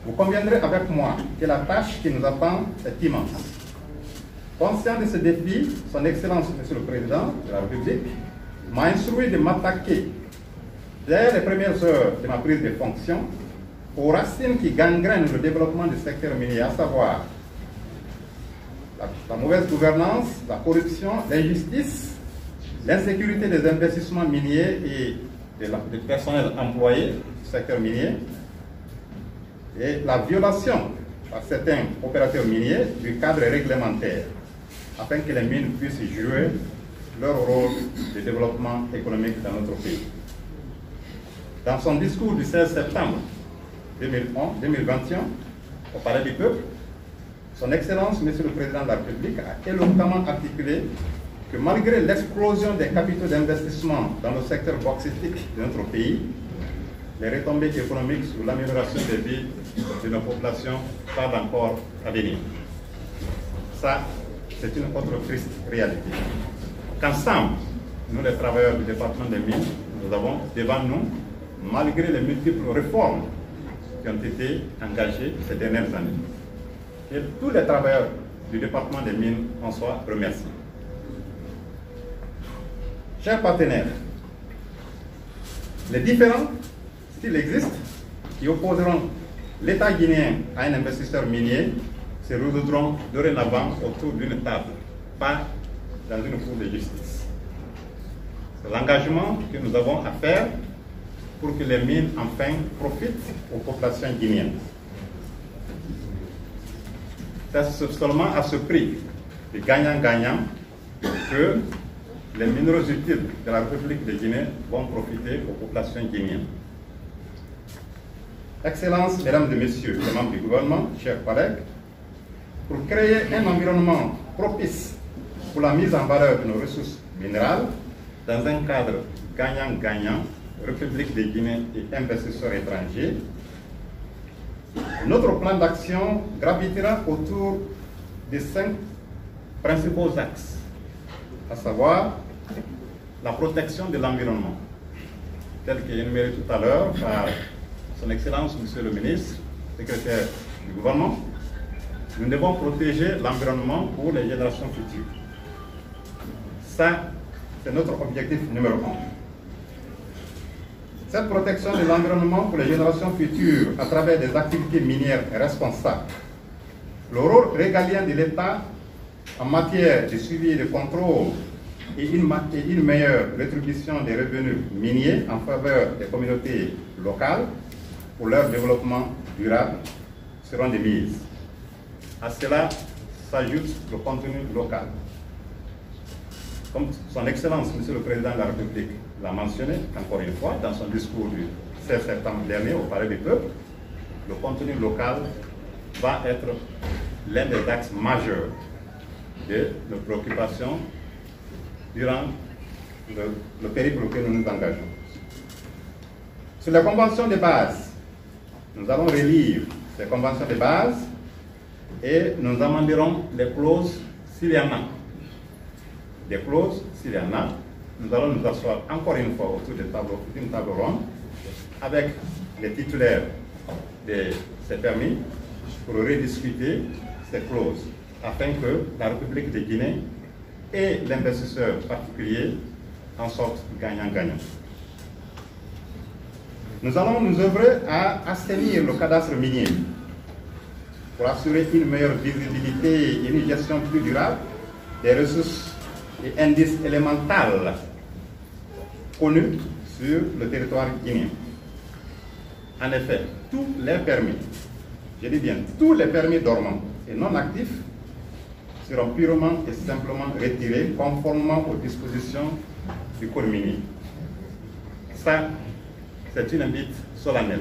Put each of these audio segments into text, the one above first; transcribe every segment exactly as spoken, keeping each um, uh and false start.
Vous conviendrez avec moi que la tâche qui nous attend est immense. Conscient de ce défi, son Excellence, Monsieur le Président de la République, m'a instruit de m'attaquer, dès les premières heures de ma prise de fonction, aux racines qui gangrènent le développement du secteur minier, à savoir la, la mauvaise gouvernance, la corruption, l'injustice, l'insécurité des investissements miniers et de la, du personnel employé du secteur minier, et la violation par certains opérateurs miniers du cadre réglementaire, afin que les mines puissent jouer leur rôle de développement économique dans notre pays. Dans son discours du seize septembre deux mille vingt et un au Palais du Peuple, son Excellence, Monsieur le Président de la République, a éloquemment articulé que malgré l'explosion des capitaux d'investissement dans le secteur bauxitique de notre pays, les retombées économiques sur l'amélioration des vies de nos populations tardent encore à venir. Ça, c'est une autre triste réalité. Qu'ensemble, nous les travailleurs du département des mines, nous avons devant nous, malgré les multiples réformes qui ont été engagées ces dernières années. Et tous les travailleurs du département des mines en soient remerciés. Chers partenaires, les différends, s'il existe, qui opposeront l'État guinéen à un investisseur minier se résoudront dorénavant autour d'une table, pas dans une cour de justice. C'est l'engagement que nous avons à faire pour que les mines enfin profitent aux populations guinéennes. C'est seulement à ce prix de gagnant-gagnant que les minéraux utiles de la République de Guinée vont profiter aux populations guinéennes. Excellences, Mesdames et Messieurs les membres du gouvernement, chers collègues, pour créer un environnement propice pour la mise en valeur de nos ressources minérales dans un cadre gagnant-gagnant, République de Guinée et investisseurs étrangers, notre plan d'action gravitera autour des cinq principaux axes, à savoir la protection de l'environnement, tel qu'il est énuméré tout à l'heure par Son Excellence, Monsieur le Ministre, secrétaire du gouvernement. Nous devons protéger l'environnement pour les générations futures. Ça, c'est notre objectif numéro un. Cette protection de l'environnement pour les générations futures à travers des activités minières responsables, le rôle régalien de l'État en matière de suivi et de contrôle et une, et une meilleure rétribution des revenus miniers en faveur des communautés locales pour leur développement durable seront des mises. À cela s'ajoute le contenu local. Comme Son Excellence, Monsieur le Président de la République, l'a mentionné encore une fois dans son discours du seize septembre dernier au Palais du Peuple, le contenu local va être l'un des axes majeurs de nos préoccupations durant le, le périple auquel nous nous engageons. Sur les conventions de base, nous allons relire ces conventions de base et nous amenderons les clauses s'il y en a. Des clauses s'il y en a. Nous allons nous asseoir encore une fois autour d'une table, table ronde avec les titulaires de ces permis pour rediscuter ces clauses afin que la République de Guinée et l'investisseur particulier en sortent gagnant-gagnant. Nous allons nous œuvrer à assainir le cadastre minier pour assurer une meilleure visibilité et une gestion plus durable des ressources et indices élémentaux connus sur le territoire guinéen. En effet, tous les permis, je dis bien tous les permis dormants et non actifs seront purement et simplement retirés conformément aux dispositions du Code minier. Ça, c'est une invite solennelle.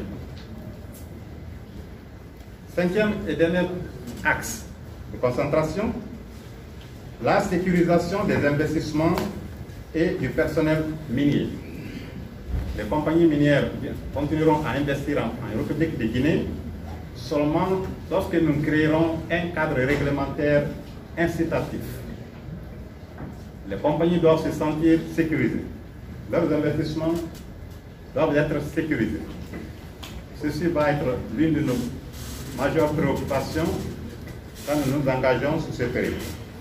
Cinquième et dernier axe de concentration, la sécurisation des investissements et du personnel minier. Les compagnies minières continueront à investir en, en République de Guinée seulement lorsque nous créerons un cadre réglementaire incitatif. Les compagnies doivent se sentir sécurisées. Leurs investissements doivent être sécurisés. Ceci va être l'une de nos majeure préoccupation quand nous nous engageons sur ce territoire.